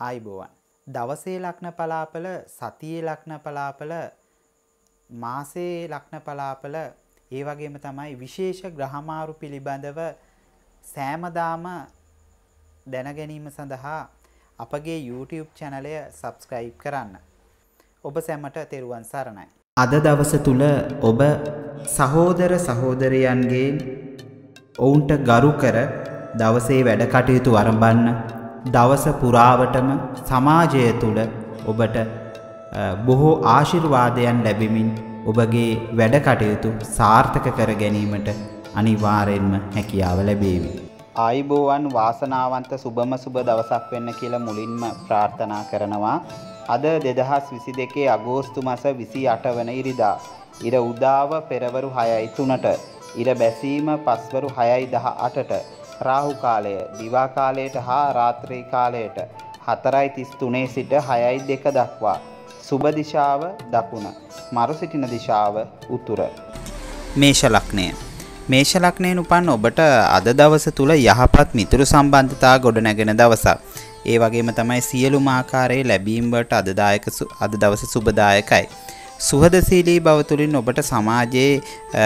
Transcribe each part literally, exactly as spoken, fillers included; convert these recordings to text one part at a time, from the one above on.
ආයිබෝවන්. දවසේ ලග්න පලාපල, සතියේ ලග්න පලාපල, මාසයේ ලග්න පලාපල, ඒ වගේම තමයි විශේෂ ග්‍රහමාරු පිළිබඳව සෑමදාම දැන ගැනීම සඳහා අපගේ YouTube channel එක subscribe කරන්න. ඔබ සැමට තෙරුවන් සරණයි. අද දවස තුල ඔබ සහෝදර සහෝදරයන්ගෙන් ඔවුන්ට ගරු කර දවසේ වැඩ කටයුතු ආරම්භන්න. දවස පුරාවටම සමාජය තුල ඔබට බොහෝ ආශිර්වාදයන් ලැබෙමින් ඔබගේ වැඩ කටයුතු සාර්ථක කර ගැනීමට අනිවාර්යෙන්ම හැකියාව ලැබේවි. ආයිබෝවන් වාසනාවන්ත සුබම සුබ දවසක් වෙන්න කියලා මුලින්ම ප්‍රාර්ථනා කරනවා. අද දෙදහස් විසි දෙකේ අගෝස්තු මාස විසි අට වන ඉරිදා. ඉර උදාව පෙරවරු හයයි තුනට, ඉර බැසීම පස්වරු හයයි දහ අටට, රාහු කාලය දිවා කාලයට හා රාත්‍රී කාලයට හතරයි තිස් තුනේ සිට හයයි දෙක දක්වා. සුබ දිශාව දකුණ, මරු සිටින දිශාව උතුර. මේෂ ලග්නය. මේෂ ලග්නයෙන් උපන් ඔබට අද දවස තුල යහපත් මිතුරු සම්බන්ධතා ගොඩනැගෙන දවසක්. ඒ වගේම තමයි සියලුම ආකාරයේ ලැබීම් වලට අද දායක අද දවස සුබදායකයි. සුහදශීලී බව තුළින් ඔබට සමාජයේ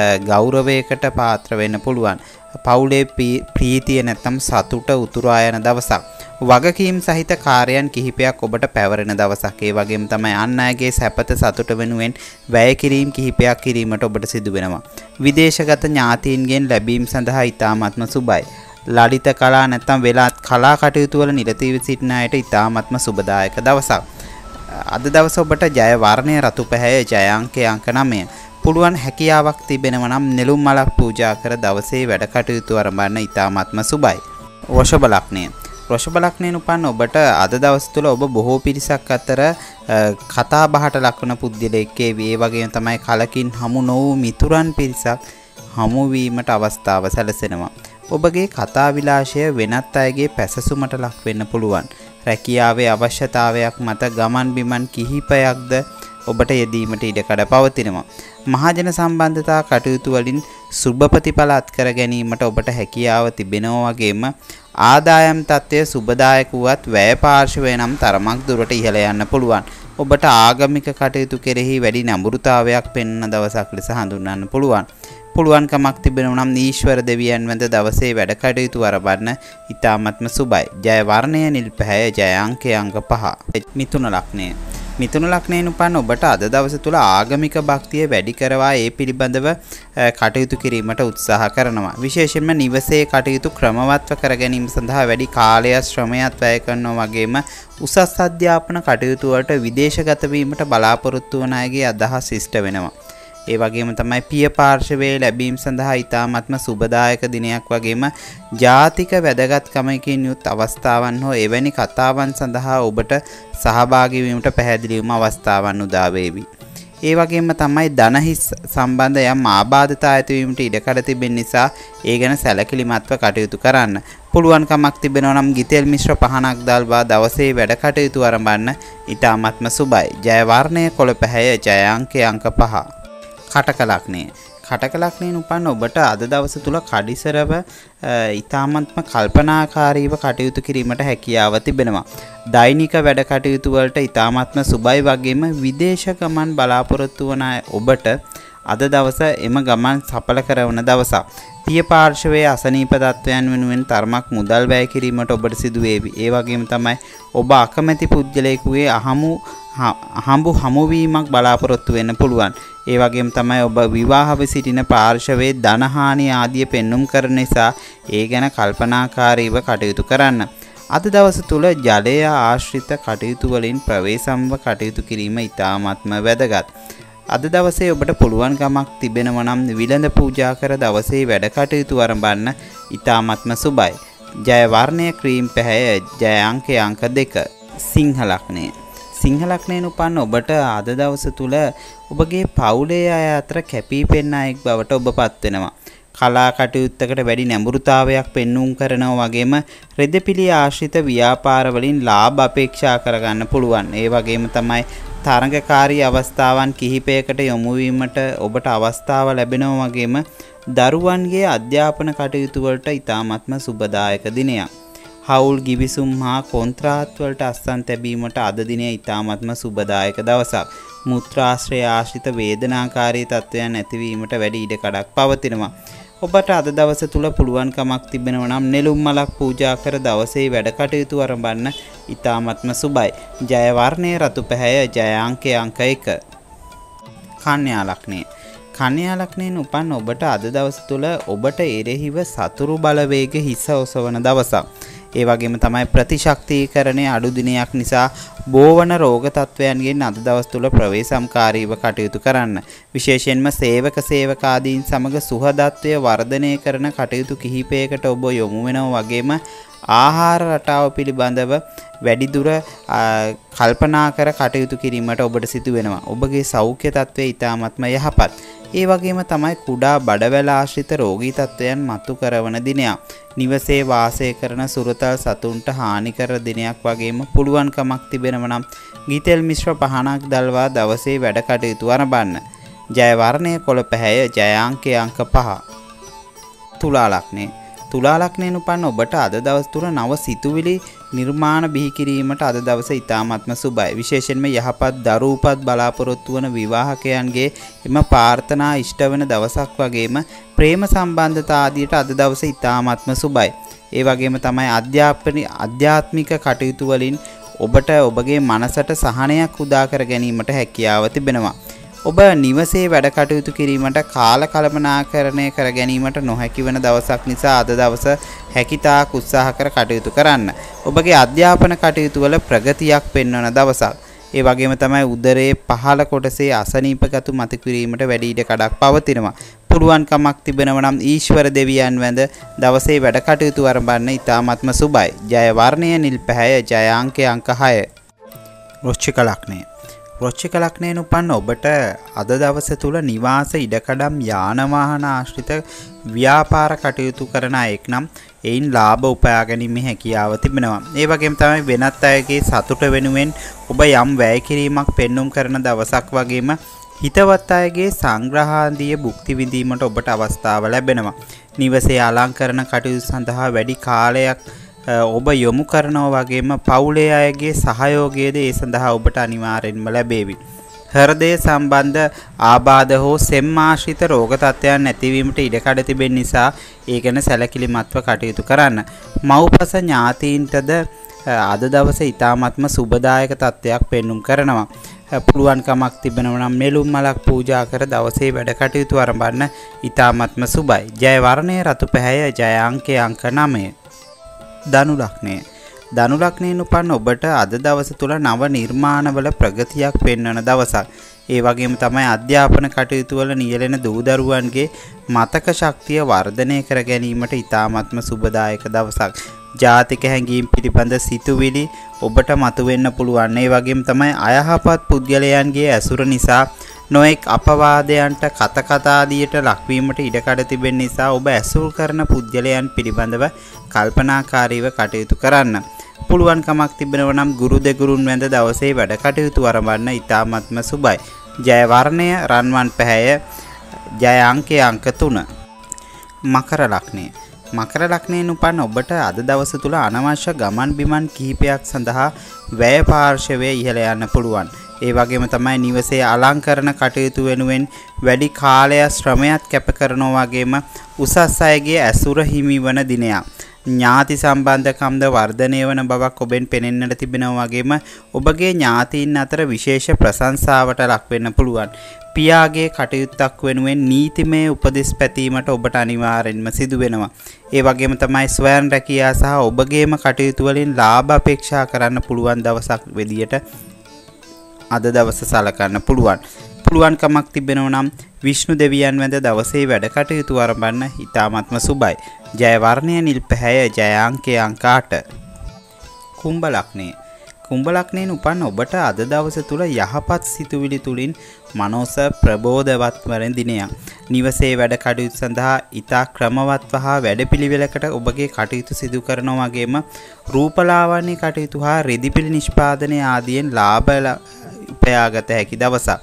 ගෞරවයකට පාත්‍ර වෙන්න පුළුවන්. පවුලේ ප්‍රීතිය නැත්නම් සතුට උතුරා යන දවසක්. වගකීම් සහිත කාර්යයන් කිහිපයක් ඔබට පැවරෙන දවසක්. ඒ වගේම තමයි අන් අයගේ සැපත සතුට වෙනුවෙන් වැය කිරීම කිහිපයක් කිරීමට ඔබට සිදු වෙනවා. විදේශගත ඥාතීන්ගෙන් ලැබීම් සඳහා ඉතාමත්ම සුබයි. ලලිත කලා නැත්නම් වෙලාත් කලා කටයුතු වල නිරතව සිටින අයට ඉතාමත්ම සුබදායක දවසක්. අද දවස ඔබට ජය වර්ණය රතු පැහැය, ජය අංකය අංක නවය. පුළුවන් හැකියාවක් තිබෙනවා නම් නෙළුම් මලක් පූජා කර දවසේ වැඩ කටයුතු ආරම්භන්න ඉතාමත්ම සුබයි. වෘෂභ ලග්නය. වෘෂභ ලග්නයෙන් උපන් ඔබට අද දවස් තුල ඔබ බොහෝ පිරිසක් අතර කතා බහට ලක්වන පුද්ගලයෙක් ඒ වගේම තමයි කලකින් හමු නොවූ මිතුරන් පිරිසක් හමු වීමට අවස්ථාව සැලසෙනවා. ඔබගේ කතා විලාශය වෙනත් අයගේ පැසසුමට ලක් වෙන්න පුළුවන්. රැකියාවේ අවශ්‍යතාවයක් මත ගමන් බිමන් කිහිපයක්ද ඔබට යෙදීමට ඉඩකඩ පවතිනවා. මහජන සම්බන්ධතා කටයුතු වලින් සුබ ප්‍රතිඵල අත්කර ගැනීමට ඔබට හැකියාව තිබෙනවා වගේම ආදායම් තත්ත්වය සුබදායක වුවත් වැය පාර්ශවය නම් තරමක් දුරට ඉහළ යන්න පුළුවන්. ඔබට ආගමික කටයුතු කෙරෙහි වැඩි නඹුරුතාවයක් පෙන්වන දවසක් ලෙස හඳුන්වන්න පුළුවන්. පුළුවන්කමක් තිබෙනවා නම් ඊශ්වර දෙවියන් වෙත දවසේ වැඩ කටයුතු ආරම්භන්න ඉතාමත්ම සුබයි. ජය වර්ණය නිල් පැහැය, ජය අංකය අංක පහ. මිථුන ලග්නය. මිථුන ලග්නයෙන් උපන් ඔබට අද දවස තුල ආගමික භක්තිය වැඩි කරවා ඒ පිළිබඳව කටයුතු කිරීමට උත්සාහ කරනවා. විශේෂයෙන්ම නිවසේ කටයුතු ක්‍රමවත්ව කර ගැනීම සඳහා වැඩි කාලයක් ශ්‍රමයක් වැය කරනවා වගේම උසස් අධ්‍යාපන කටයුතු වලට විදේශගත වීමට බලාපොරොත්තු වන අයගේ අදහස් ඉෂ්ට වෙනවා. ඒ වගේම තමයි පිය පාර්ශවයේ ලැබීම් සඳහා ඉතාමත්ම සුබදායක දිනයක් වගේම ජාතික වැදගත්කමකින් යුත් අවස්ථාවන් හෝ එවැනි කතාවන් සඳහා ඔබට සහභාගී වීමට පැහැදිලිවම අවස්ථාවන් උදා වේවි. ඒ වගේම තමයි ධනහිස් සම්බන්ධ යම් ආබාධතා ඇතිවීමට ඉඩකඩ තිබෙන නිසා ඒ ගැන සැලකිලිමත්ව කටයුතු කරන්න. පුළුවන්කමක් තිබෙනවා නම් ගිතෙල් මිශ්‍ර පහනක් දාල්වා දවසේ වැඩ කටයුතු ආරම්භන්න ඉතාමත්ම සුබයි. ජය වර්ණය කොළ පැහැය, ජය අංකය අංක පහ. කටක ලග්නය. කටක ලග්නයෙන් උපන් ඔබට අද දවස තුල කඩිසරව ඉතාමත්ම කල්පනාකාරීව කටයුතු කිරීමට හැකියාව තිබෙනවා. දෛනික වැඩ කටයුතු වලට ඉතාමත්ම සුබයි වගේම විදේශ ගමන් බලාපොරොත්තු වන ඔබට අද දවස එම ගමන් සඵල කරන දවසක්. පිය පාර්ශවයේ අසනීප තත්වයන් වෙනුවෙන් තරමක් මුදල් වැය කිරීමට ඔබට සිදු වේවි. ඒ වගේම තමයි ඔබ අකමැති පුද්ගලයෙකුගේ අහමු හම්බු හමුවීමක් බලාපොරොත්තු වෙන්න පුළුවන්. ඒ වගේම තමයි ඔබ විවාහව සිටින පාර්ශවයේ ධනහානි ආදිය පෙන්눔 කරන නිසා ඒ ගැන කල්පනාකාරීව කටයුතු කරන්න. අද දවස තුල ජලය ආශ්‍රිත කටයුතු වලින් ප්‍රවේශම්ව කටයුතු කිරීම ඉතාමත්ම වැදගත්. අද දවසේ ඔබට පුළුවන්කමක් තිබෙනවා නම් විලඳ පූජා කර දවසේ වැඩ කටයුතු ආරම්භන්න ඉතාමත්ම සුබයි. ජය වර්ණය ක්‍රීම් පැහැය, ජය අංකය අංක දෙක. සිංහ ලග්නය. සිංහ ලග්නයෙන් උපන් ඔබට අද දවස තුල ඔබගේ පවුලේ අය අතර කැපී පෙනෙන අයෙක් බවට ඔබපත් වෙනවා. කලා කටයුත්තකට වැඩි නැඹුරුතාවයක් පෙන්වුම් කරනවා වගේම රෙදපිලි ආශ්‍රිත ව්‍යාපාර වලින් ලාභ අපේක්ෂා කරගන්න පුළුවන්. ඒ වගේම තමයි තරඟකාරී අවස්ථාවන් කිහිපයකට යොමු වීමට ඔබට අවස්ථාව ලැබෙනවා වගේම දරුවන්ගේ අධ්‍යාපන කටයුතු වලට ඉතාමත්ම සුබදායක දිනයක්. හවුල් ගිවිසුම් හා කොන්ත්‍රාත් වලට අස්සන් තැබීමට අද දිනය ඉතාමත්ම සුබදායක දවසක්. මුත්‍රාශ්‍රය ආශ්‍රිත වේදනාකාරී තත්ත්වයන් ඇතිවීමට වැඩි ඉඩකඩක් පවතිනවා. ඔබට අද දවස තුල පුළුවන්කමක් තිබෙනවා නම් නෙළුම් මලක් පූජා කර දවසේ වැඩ කටයුතු ආරම්භන්න ඉතාමත්ම සුබයි. ජය වර්ණය රතු පැහැය, ජය අංකය අංක එක. කන්‍යා ලග්නය. කන්‍යා ලග්නයෙන් උපන් ඔබට අද දවස තුල ඔබට එරෙහිව සතුරු බලවේග හිස ඔසවන දවසක්. ඒ වගේම තමයි ප්‍රතිශක්තිකරණයේ අඩු දිනයක් නිසා බෝවන රෝග තත්වයන්ගෙන් අද දවස් තුල ප්‍රවේශම්කාරීව කටයුතු කරන්න. විශේෂයෙන්ම සේවක සේවකාදීන් සමග සුහදත්වය වර්ධනය කරන කටයුතු කිහිපයකට ඔබ යොමු වෙනවා. වගේම ආහාර රටාව පිළිබඳව වැඩිදුර කල්පනා කර කටයුතු කිරීමට ඔබට සිදු වෙනවා. ඔබගේ සෞඛ්‍ය තත්ත්වය ඉතාමත්ම යහපත්. ඒ වගේම තමයි කුඩා බඩවැල ආශ්‍රිත රෝගී තත්ත්වයන් මතු කරන දිනයක්. නිවසේ වාසය කරන සුරතල් සතුන්ට හානි කර දිනයක් වගේම පුළුවන්කමක් තිබෙනවා නම් ගිතෙල් මිශ්‍ර පහනක් දල්වා දවසේ වැඩ කටයුතු ආරම්භන්න. ජය වර්ණය කොළ පැහැය, ජය අංකය අංක පහ. තුලා ලග්නය. තුලා ලග්නයෙන් උපන් ඔබට අද දවස් තුර නව සිතුවිලි නිර්මාණ බිහි කිරීමට අද දවස ඉතාමත්ම සුබයි. විශේෂයෙන්ම යහපත් දරුවපත් බලාපොරොත්තු වන විවාහකයන්ගේ එම ප්‍රාර්ථනා ඉෂ්ට වෙන දවසක් වගේම ප්‍රේම සම්බන්ධතා ආදියට අද දවස ඉතාමත්ම සුබයි. ඒ වගේම තමයි අධ්‍යාපන අධ්‍යාත්මික කටයුතු වලින් ඔබට ඔබගේ මනසට සහනයක් උදා කර ගැනීමට හැකියාව තිබෙනවා. ඔබ නිවසේ වැඩ කටයුතු කිරීමට කාල කළමනාකරණය කර ගැනීමට නොහැකි වන දවසක් නිසා අද දවස හැකිතාක් උත්සාහ කර කටයුතු කරන්න. ඔබගේ අධ්‍යාපන කටයුතු වල ප්‍රගතියක් පෙන්වන දවසක්. ඒ වගේම තමයි උදරයේ පහළ කොටසේ අසනීපගත මත කිරීමට වැඩි ඉඩ කඩක් පවතිනවා. පුළුවන්කමක් තිබෙනවා නම් ඊශ්වර දෙවියන් වැඳ දවසේ වැඩ කටයුතු ආරම්භන්න ඉතාමත්ම සුබයි. ජය වර්ණය නිල් පැහැය, ජය අංකය අංක හය. වෘශ්චික ලග්නය. වෘශ්චික ලග්නයෙන් උපන් ඔබට අද දවස තුල නිවාස ඉඩකඩම් යාන වාහන ආශ්‍රිත ව්‍යාපාර කටයුතු කරන අයෙක් නම් එයින් ලාභ උපයා ගැනීමේ හැකියාව තිබෙනවා. ඒ වගේම තමයි වෙනත් අයගේ සතුට වෙනුවෙන් ඔබ යම් වැය කිරීමක් පෙන්눔 කරන දවසක් වගේම හිතවත් අයගේ සංග්‍රහාන්දිය භුක්ති විඳීමට ඔබට අවස්ථාව ලැබෙනවා. නිවසේ අලංකරණ කටයුතු සඳහා වැඩි කාලයක් ඔබ යොමු කරනවා වගේම පවුලේ අයගේ සහයෝගයද ඒ සඳහා ඔබට අනිවාර්යෙන්ම ලැබේවි. හෘදය සම්බන්ධ ආබාධ හෝ සෙම් ආශ්‍රිත රෝග තත්ත්වයන් නැතිවීමට ඉඩකඩ තිබෙන නිසා ඒ ගැන සැලකිලිමත්ව කටයුතු කරන්න. මව්පස ඥාතීන්ටද අද දවසේ ඉතාමත්ම සුබදායක තත්ත්වයක් පෙන්눔 කරනවා. පුළුවන්කමක් තිබෙනවා නම් නෙළුම් මලක් පූජා කර දවසේ වැඩ කටයුතු ආරම්භන්න ඉතාමත්ම සුබයි. ජය වර්ණය රතු පැහැය, ජය අංකය අංක නවය. ධනු ලග්නය. ධනු ලග්නයෙන් උපන් ඔබට අද දවස තුල නව නිර්මාණවල ප්‍රගතියක් පෙන්වන දවසක්. ඒ වගේම තමයි අධ්‍යාපන කටයුතු වල නියැලෙන දූ දරුවන්ගේ මතක ශක්තිය වර්ධනය කර ගැනීමට ඉතාමත්ම සුබදායක දවසක්. ජාතික හැඟීම් පිළිබඳ සිතුවිලි ඔබට මතුවෙන්න පුළුවන්. ඒ වගේම තමයි අයහපත් පුද්ගලයන්ගේ ඇසුර නිසා නොඑක් අපවාදයන්ට කත කතාදියට ලක්වීමට ඉඩකඩ තිබෙන නිසා ඔබ ඇසුරු කරන පුද්ගලයන් පිළිබඳව කල්පනාකාරීව කටයුතු කරන්න. පුළුවන්කමක් තිබෙනවා නම් ගුරු දෙගුරුන් වැඳ දවසේ වැඩ කටයුතු ආරම්භන්න ඉතාමත්ම සුබයි. ජය වර්ණය රන්වන් පැහැය, ජය අංකය අංක තුන. මකර ලග්නය. මකර ලග්නයෙන් උපන් ඔබට අද දවස තුල අනවශ්‍ය ගමන් බිමන් කිහිපයක් සඳහා වැය පාර්ශවය ඉහළ යන්න පුළුවන්. ඒ වගේම තමයි නිවසේ අලංකරණ කටයුතු වෙනුවෙන් වැඩි කාලයක් ශ්‍රමයක් කැප කරනවා වගේම උසස් අයගේ ඇසුර හිමි වන දිනයක්. ඥාති සම්බන්ධකම්ද වර්ධනය වන බවක් ඔබෙන් පෙනෙන්නට තිබෙනවා වගේම ඔබගේ ඥාතීන් අතර විශේෂ ප්‍රශංසාවට ලක් වෙන්න පුළුවන්. පියාගේ කටයුත්තක් වෙනුවෙන් නීතිමය උපදෙස් පැතීමට ඔබට අනිවාර්යෙන්ම සිදු වෙනවා. ඒ වගේම තමයි ස්වයං රැකියාව සහ ඔබගේම කටයුතු වලින් ලාභ අපේක්ෂා කරන්න පුළුවන් දවසක් විදියට අද දවස සලකන්න පුළුවන්. පුළුවන්කමක් තිබෙනවා නම් විෂ්ණු දෙවියන් වැඳ දවසේ වැඩ කටයුතු ආරම්භන්න ඉතාමත්ම සුබයි. ජය වර්ණය නිල් පැහැය, ජය අංකය අංක අට. කුම්භ ලග්නය. කුම්භ ලග්නයෙන් උපන් ඔබට අද දවස තුල යහපත් සිතුවිලි තුලින් මනෝස ප්‍රබෝධවත් වන දිනයක්. නිවසේ වැඩ කටයුතු සඳහා ඉතා ක්‍රමවත්ව හා වැඩපිළිවෙලකට ඔබගේ කටයුතු සිදු කරනවා වගේම රූපලාවන්‍ය කටයුතු හා රෙදිපිලි නිෂ්පාදනය ආදියෙන් ලාභ උපයාගත හැකි දවසක්.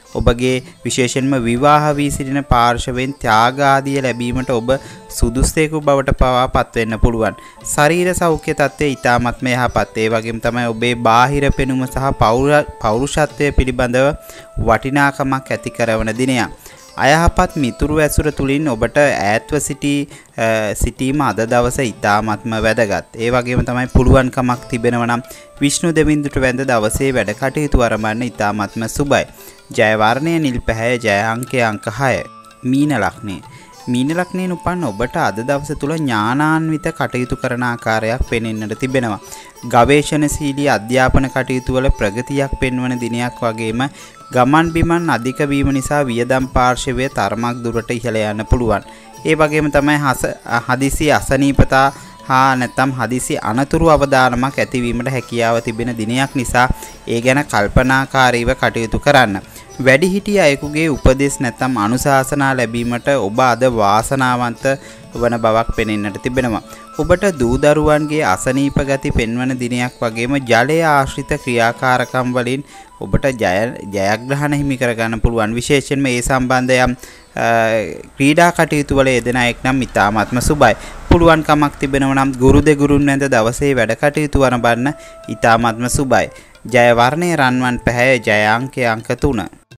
ඔබගේ විශේෂයෙන්ම විවාහ වී සිටින පාර්ශවයෙන් ත්‍යාග ආදිය ලැබීමට ඔබ සුදුස්සෙකු බවට පවා පත් වෙන්න පුළුවන්. ශරීර සෞඛ්‍ය තත්ත්වය ඉතාමත්ම යහපත්. ඒ වගේම තමයි ඔබේ බාහිර පෙනුම සහ පෞරුෂත්වය පිළිබඳව වටිනාකමක් ඇති කරන දිනයක්. අයහපත් මිතුරු ඇසුර තුලින් ඔබට ඈත්ව සිටි සිටීම අද දවසේ ඉතාමත්ම වැදගත්. ඒ වගේම තමයි පුළුවන්කමක් තිබෙනවා නම් විෂ්ණු දෙවිඳුට වැඳ දවසේ වැඩ කටයුතු ආරම්භන්න ඉතාමත්ම සුබයි. ජය වර්ණය නිල් පැහැය, ජය අංකය අංක හය. මීන ලග්නය. මීන ලග්නයෙන් උපන් ඔබට අද දවස තුල ඥානාන්විත කටයුතු කරන ආකාරයක් පෙනෙන්නට තිබෙනවා. ගවේෂණශීලී අධ්‍යාපන කටයුතු වල ප්‍රගතියක් පෙන්වන දිනයක් වගේම ගමන් බිමන් අධික වීම නිසා වියදම් පාර්ශවය තරමක් දුරට ඉහළ යන්න පුළුවන්. ඒ වගේම තමයි හදිසි අසනීපතා හා නැත්නම් හදිසි අනතුරු අවදානමක් ඇතිවීමට හැකියාව තිබෙන දිනයක් නිසා ඒ ගැන කල්පනාකාරීව කටයුතු කරන්න. වැඩිහිටි අයෙකුගේ උපදෙස් නැත්නම් අනුශාසනා ලැබීමට ඔබ අද වාසනාවන්ත වන බවක් පෙනෙන්නට තිබෙනවා. ඔබට දූ දරුවන්ගේ අසනීප ගති පෙන්වන දිනයක් වගේම ජලය ආශ්‍රිත ක්‍රියාකාරකම් වලින් ඔබට ජය ජයග්‍රහණ හිමි කරගන්න පුළුවන්. විශේෂයෙන්ම ඒ සම්බන්ධයෙන් ක්‍රීඩා කටයුතු වල යෙදෙන අයෙක් නම් ඉතාමත්ම සුබයි. පුළුවන් කමක් තිබෙනවා නම් ගුරු දෙගුරුන් වැඳ දවසේ වැඩ කටයුතු ආරම්භන්න ඉතාමත්ම සුබයි. ජය වර්ණයේ රන්වන් පැහැය, ජය අංකය අංක තුන.